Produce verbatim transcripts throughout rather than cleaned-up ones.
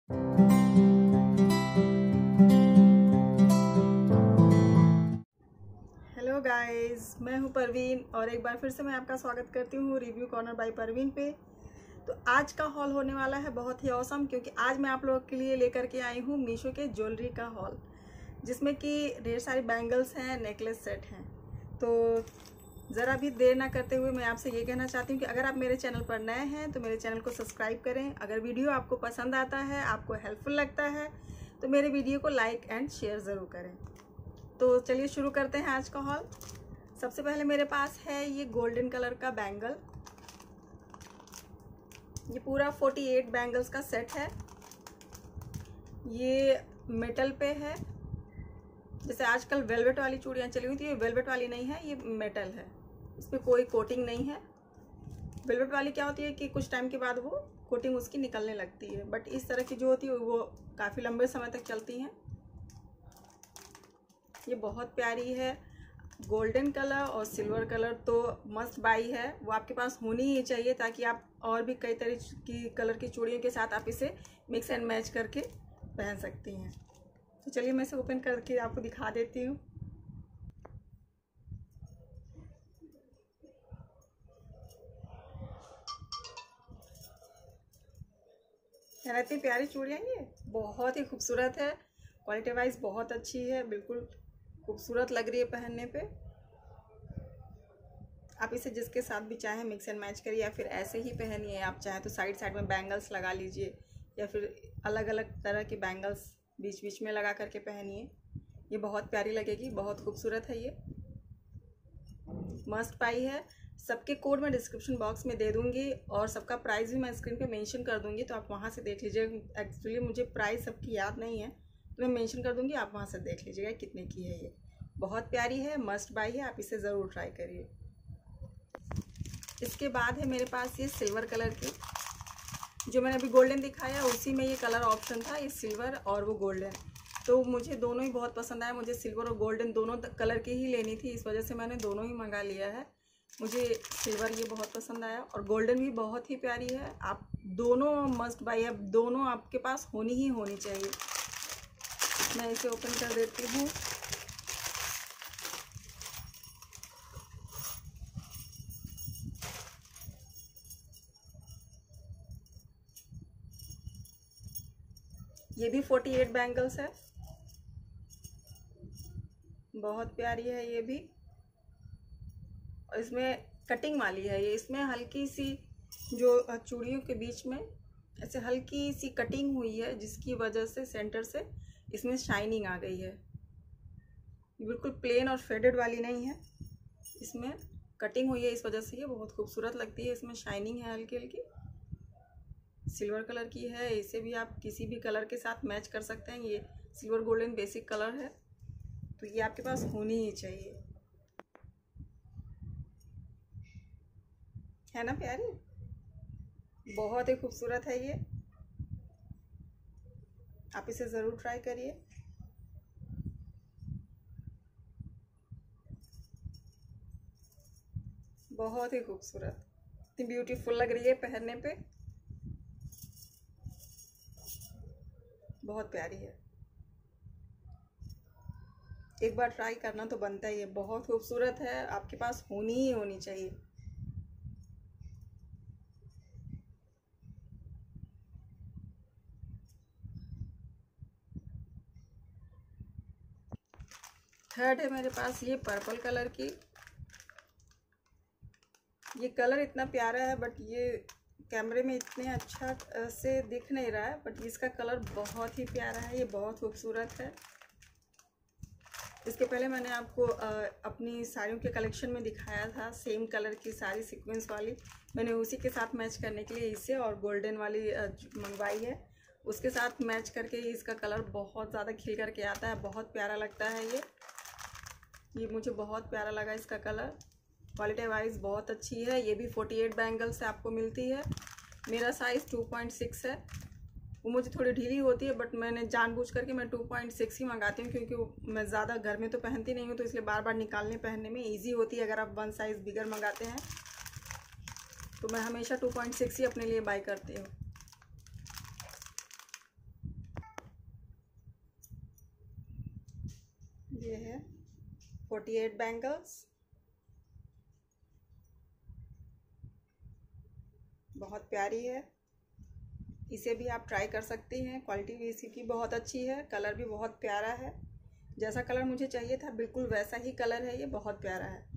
Hello guys, मैं हूं परवीन और एक बार फिर से मैं आपका स्वागत करती हूं रिव्यू कॉर्नर बाय परवीन पे। तो आज का हॉल होने वाला है बहुत ही औसम, क्योंकि आज मैं आप लोगों के लिए लेकर के आई हूं मीशो के ज्वेलरी का हॉल, जिसमें कि ढेर सारी बैंगल्स हैं, नेकलेस सेट हैं। तो ज़रा भी देर ना करते हुए मैं आपसे ये कहना चाहती हूँ कि अगर आप मेरे चैनल पर नए हैं तो मेरे चैनल को सब्सक्राइब करें। अगर वीडियो आपको पसंद आता है, आपको हेल्पफुल लगता है, तो मेरे वीडियो को लाइक एंड शेयर ज़रूर करें। तो चलिए शुरू करते हैं आज का हॉल। सबसे पहले मेरे पास है ये गोल्डन कलर का बैंगल। ये पूरा अड़तालीस बैंगल्स का सेट है। ये मेटल पे है। जैसे आजकल वेलवेट वाली चूड़ियाँ चली हुई थी, ये वेलवेट वाली नहीं है, ये मेटल है। इस पर कोई कोटिंग नहीं है। वेलवेट वाली क्या होती है कि कुछ टाइम के बाद वो कोटिंग उसकी निकलने लगती है, बट इस तरह की जो होती है वो काफ़ी लंबे समय तक चलती हैं। ये बहुत प्यारी है। गोल्डन कलर और सिल्वर कलर तो मस्ट बाई है, वो आपके पास होनी ही चाहिए, ताकि आप और भी कई तरह की कलर की चूड़ियों के साथ आप इसे मिक्स एंड मैच करके पहन सकती हैं। तो चलिए मैं इसे ओपन करके आपको दिखा देती हूँ। है इतनी प्यारी चूड़ियाँ, ये बहुत ही खूबसूरत है। क्वालिटी वाइज बहुत अच्छी है, बिल्कुल खूबसूरत लग रही है पहनने पे। आप इसे जिसके साथ भी चाहें मिक्स एंड मैच करिए, या फिर ऐसे ही पहनिए। आप चाहें तो साइड साइड में बैंगल्स लगा लीजिए, या फिर अलग अलग तरह के बैंगल्स बीच बीच में लगा करके पहनिए। ये बहुत प्यारी लगेगी, बहुत खूबसूरत है। ये मस्ट बाई है। सबके कोड मैं डिस्क्रिप्शन बॉक्स में दे दूंगी और सबका प्राइस भी मैं स्क्रीन पे मेंशन कर दूंगी, तो आप वहाँ से देख लीजिएगा। एक्चुअली मुझे प्राइस सबकी याद नहीं है, तो मैं मेंशन कर दूंगी, आप वहाँ से देख लीजिएगा कितने की है। ये बहुत प्यारी है, मस्ट बाई है, आप इसे ज़रूर ट्राई करिए। इसके बाद है मेरे पास ये सिल्वर कलर की, जो मैंने अभी गोल्डन दिखाया उसी में ये कलर ऑप्शन था, ये सिल्वर और वो गोल्डन। तो मुझे दोनों ही बहुत पसंद आया। मुझे सिल्वर और गोल्डन दोनों कलर की ही लेनी थी, इस वजह से मैंने दोनों ही मंगा लिया है। मुझे सिल्वर ये बहुत पसंद आया और गोल्डन भी बहुत ही प्यारी है। आप दोनों मस्ट बाई है, दोनों आपके पास होनी ही होनी चाहिए। मैं इसे ओपन कर देती हूँ। ये भी अड़तालीस बैंगल्स है, बहुत प्यारी है ये भी। और इसमें कटिंग वाली है ये। इसमें हल्की सी जो चूड़ियों के बीच में ऐसे हल्की सी कटिंग हुई है, जिसकी वजह से सेंटर से इसमें शाइनिंग आ गई है। ये बिल्कुल प्लेन और फेडेड वाली नहीं है, इसमें कटिंग हुई है, इस वजह से ये बहुत खूबसूरत लगती है। इसमें शाइनिंग है हल्की हल्की, सिल्वर कलर की है। इसे भी आप किसी भी कलर के साथ मैच कर सकते हैं। ये सिल्वर गोल्डन बेसिक कलर है, तो ये आपके पास होनी ही चाहिए। है ना प्यारी, बहुत ही खूबसूरत है ये। आप इसे ज़रूर ट्राई करिए। बहुत ही खूबसूरत, इतनी ब्यूटीफुल लग रही है पहनने पे, बहुत प्यारी है। एक बार ट्राई करना तो बनता ही है, बहुत खूबसूरत है, आपके पास होनी ही होनी चाहिए। थर्ड है मेरे पास ये पर्पल कलर की। ये कलर इतना प्यारा है, बट ये कैमरे में इतने अच्छा से दिख नहीं रहा है, बट इसका कलर बहुत ही प्यारा है। ये बहुत खूबसूरत है। इसके पहले मैंने आपको अपनी साड़ियों के कलेक्शन में दिखाया था, सेम कलर की साड़ी सीक्वेंस वाली। मैंने उसी के साथ मैच करने के लिए इसे और गोल्डन वाली मंगवाई है। उसके साथ मैच करके इसका कलर बहुत ज़्यादा खिल करके आता है, बहुत प्यारा लगता है ये ये मुझे बहुत प्यारा लगा इसका कलर। क्वालिटी वाइज बहुत अच्छी है। ये भी अड़तालीस बैंगल से आपको मिलती है। मेरा साइज़ टू पॉइंट सिक्स है, वो मुझे थोड़ी ढीली होती है, बट मैंने जानबूझ करके मैं टू पॉइंट सिक्स ही मंगाती हूँ, क्योंकि मैं ज़्यादा घर में तो पहनती नहीं हूँ, तो इसलिए बार बार निकालने पहनने में इजी होती है। अगर आप वन साइज़ बिगर मंगाते हैं तो मैं हमेशा टू पॉइंट सिक्स ही अपने लिए बाय करती हूँ। ये है फोर्टी एट बैंगल्स, बहुत प्यारी है। इसे भी आप ट्राई कर सकती हैं, क्वालिटी भी इसकी बहुत अच्छी है, कलर भी बहुत प्यारा है। जैसा कलर मुझे चाहिए था बिल्कुल वैसा ही कलर है, ये बहुत प्यारा है।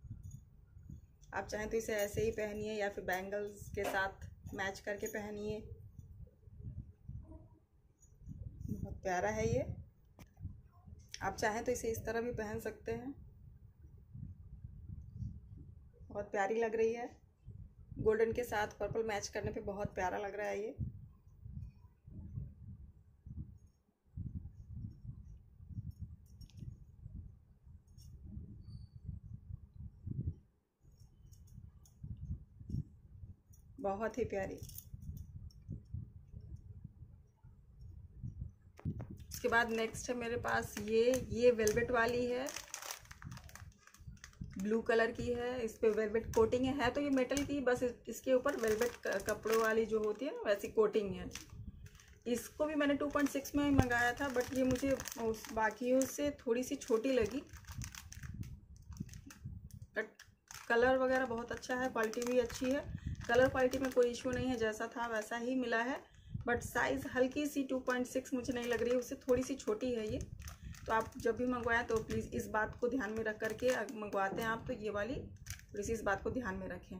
आप चाहें तो इसे ऐसे ही पहनिए या फिर बैंगल्स के साथ मैच करके पहनिए, बहुत प्यारा है ये। आप चाहें तो इसे इस तरह भी पहन सकते हैं, बहुत प्यारी लग रही है। गोल्डन के साथ पर्पल मैच करने पे बहुत प्यारा लग रहा है ये। बहुत ही प्यारी। इसके बाद नेक्स्ट है मेरे पास ये ये वेलवेट वाली है, ब्लू कलर की है। इस पे वेलवेट कोटिंग है, है तो ये मेटल की, बस इसके ऊपर वेलवेट कपड़ों वाली जो होती है ना वैसी कोटिंग है। इसको भी मैंने टू पॉइंट सिक्स में ही मंगाया था, बट ये मुझे उस बाकियों से थोड़ी सी छोटी लगी। बट कलर वगैरह बहुत अच्छा है, क्वालिटी भी अच्छी है, कलर क्वालिटी में कोई इशू नहीं है, जैसा था वैसा ही मिला है। बट साइज़ हल्की सी टू पॉइंट सिक्स मुझे नहीं लग रही है, उससे थोड़ी सी छोटी है ये। तो आप जब भी मंगवाएं तो प्लीज़ इस बात को ध्यान में रख करके मंगवाते हैं आप, तो ये वाली थोड़ी सी इस बात को ध्यान में रखें।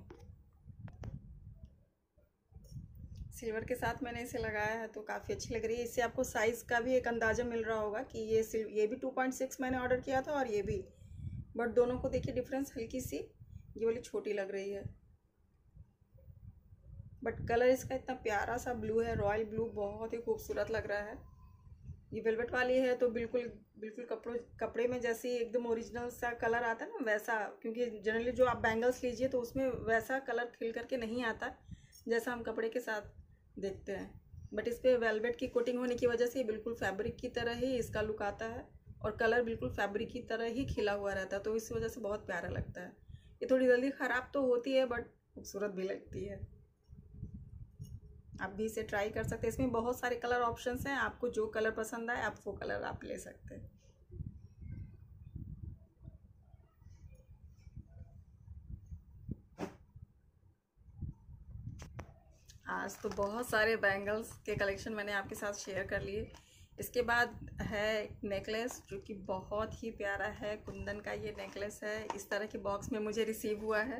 सिल्वर के साथ मैंने इसे लगाया है तो काफ़ी अच्छी लग रही है। इससे आपको साइज़ का भी एक अंदाज़ा मिल रहा होगा कि ये सिल्व ये भी टू पॉइंट सिक्स मैंने ऑर्डर किया था और ये भी, बट दोनों को देखिए डिफरेंस हल्की सी, ये वाली छोटी लग रही है। बट कलर इसका इतना प्यारा सा ब्लू है, रॉयल ब्लू, बहुत ही खूबसूरत लग रहा है। ये वेलवेट वाली है तो बिल्कुल बिल्कुल कपड़ों कपड़े में जैसे एकदम ओरिजिनल सा कलर आता है ना वैसा, क्योंकि जनरली जो आप बैंगल्स लीजिए तो उसमें वैसा कलर खिल करके नहीं आता जैसा हम कपड़े के साथ देखते हैं। बट इस पर वेलवेट की कोटिंग होने की वजह से बिल्कुल फैब्रिक की तरह ही इसका लुक आता है और कलर बिल्कुल फैब्रिक की तरह ही खिला हुआ रहता है, तो इस वजह से बहुत प्यारा लगता है। ये थोड़ी जल्दी ख़राब तो होती है बट खूबसूरत भी लगती है। आप भी इसे ट्राई कर सकते हैं, इसमें बहुत सारे कलर ऑप्शंस हैं, आपको जो कलर पसंद आए आप वो कलर आप ले सकते हैं। आज तो बहुत सारे बैंगल्स के कलेक्शन मैंने आपके साथ शेयर कर लिए। इसके बाद है नेकलेस जो कि बहुत ही प्यारा है, कुंदन का ये नेकलेस है। इस तरह के बॉक्स में मुझे रिसीव हुआ है,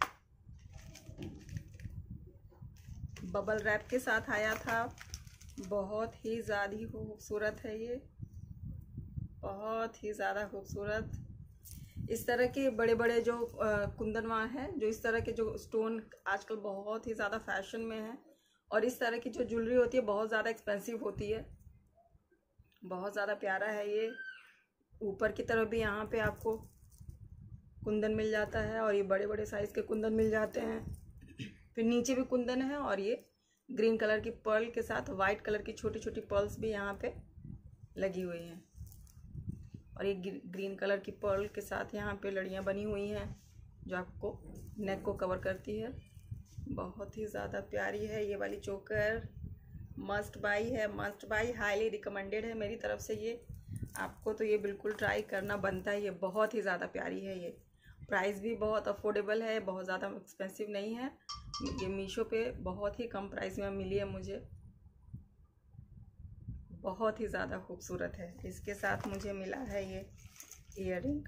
बबल रैप के साथ आया था। बहुत ही ज़्यादा खूबसूरत है ये, बहुत ही ज़्यादा खूबसूरत। इस तरह के बड़े बड़े जो कुंदनवा हैं, जो इस तरह के जो स्टोन आजकल बहुत ही ज़्यादा फैशन में है, और इस तरह की जो ज्वेलरी होती है बहुत ज़्यादा एक्सपेंसिव होती है। बहुत ज़्यादा प्यारा है ये। ऊपर की तरफ भी यहाँ पे आपको कुंदन मिल जाता है और ये बड़े बड़े साइज़ के कुंदन मिल जाते हैं। फिर नीचे भी कुंदन है और ये ग्रीन कलर की पर्ल के साथ वाइट कलर की छोटी छोटी पर्ल्स भी यहाँ पे लगी हुई हैं, और ये ग्रीन कलर की पर्ल के साथ यहाँ पे लड़ियाँ बनी हुई हैं जो आपको नेक को कवर करती है। बहुत ही ज़्यादा प्यारी है ये वाली चोकर, मस्ट बाई है, मस्ट बाई, हाईली रिकमेंडेड है मेरी तरफ से ये। आपको तो ये बिल्कुल ट्राई करना बनता है, ये बहुत ही ज़्यादा प्यारी है। ये प्राइस भी बहुत अफोर्डेबल है, बहुत ज़्यादा एक्सपेंसिव नहीं है। ये मीशो पे बहुत ही कम प्राइस में मिली है मुझे, बहुत ही ज़्यादा खूबसूरत है। इसके साथ मुझे मिला है ये ईयररिंग,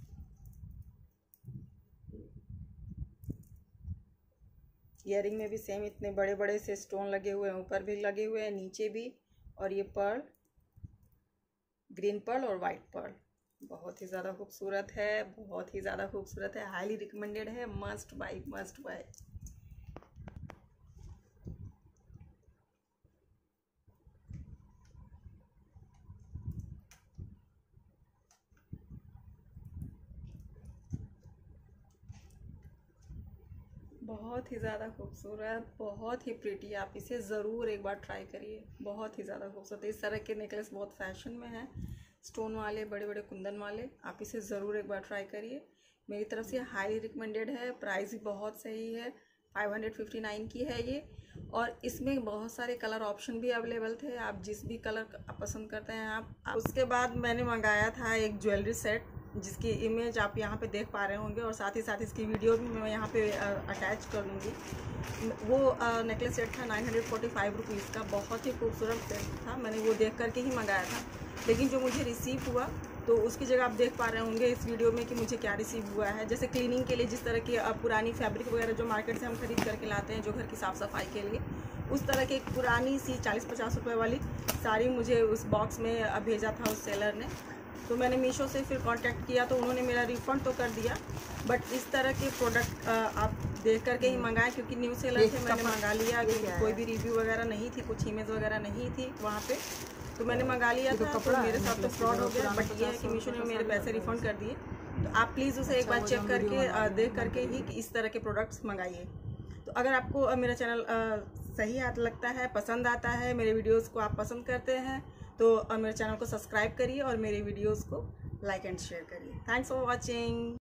ईयररिंग में भी सेम इतने बड़े बड़े से स्टोन लगे हुए हैं, ऊपर भी लगे हुए हैं नीचे भी, और ये पर्ल, ग्रीन पर्ल और वाइट पर्ल, बहुत ही ज़्यादा खूबसूरत है, बहुत ही ज़्यादा खूबसूरत है, हाईली रिकमेंडेड है, मस्ट बाई मस्ट बाई। बहुत ही ज़्यादा खूबसूरत, बहुत ही प्रीटी, आप इसे ज़रूर एक बार ट्राई करिए, बहुत ही ज़्यादा खूबसूरत। इस तरह के नेकलेस बहुत फैशन में है, स्टोन वाले, बड़े बड़े कुंदन वाले, आप इसे ज़रूर एक बार ट्राई करिए। मेरी तरफ से हाईली रिकमेंडेड है, प्राइस भी बहुत सही है, फाइव हंड्रेड फिफ्टी नाइन की है ये, और इसमें बहुत सारे कलर ऑप्शन भी अवेलेबल थे, आप जिस भी कलर आप पसंद करते हैं आप। उसके बाद मैंने मंगाया था एक ज्वेलरी सेट जिसकी इमेज आप यहाँ पे देख पा रहे होंगे, और साथ ही साथ इसकी वीडियो भी मैं यहाँ पे अटैच कर दूँगी। वो नेकलेस सेट था nine hundred forty five rupees का, बहुत ही खूबसूरत सेट था। मैंने वो देख करके ही मंगाया था, लेकिन जो मुझे रिसीव हुआ तो उसकी जगह आप देख पा रहे होंगे इस वीडियो में कि मुझे क्या रिसीव हुआ है। जैसे क्लीनिंग के लिए जिस तरह की पुरानी फैब्रिक वगैरह जो मार्केट से हम खरीद करके लाते हैं जो घर की साफ़ सफाई के लिए, उस तरह की एक पुरानी सी चालीस पचास रुपये वाली साड़ी मुझे उस बॉक्स में भेजा था उस सेलर ने। तो मैंने मीशो से फिर कांटेक्ट किया तो उन्होंने मेरा रिफ़ंड तो कर दिया, बट इस तरह के प्रोडक्ट आप देख करके ही मंगाएं, क्योंकि न्यू सेलर से मैंने मंगा लिया, क्योंकि कोई भी रिव्यू वगैरह नहीं थी, कुछ इमेज वगैरह नहीं थी वहाँ पे, तो मैंने मंगा लिया था। तो मेरे साथ तो फ्रॉड हो गया, बट ये है कि मीशो ने मेरे पैसे रिफ़ंड कर दिए। तो आप प्लीज़ उसे एक बार चेक करके देख करके ही कि इस तरह के प्रोडक्ट्स मंगाइए। तो अगर आपको मेरा चैनल सही लगता है, पसंद आता है, मेरे वीडियोज़ को आप पसंद करते हैं, तो मेरे चैनल को सब्सक्राइब करिए और मेरे वीडियोस को लाइक एंड शेयर करिए। Thanks for watching.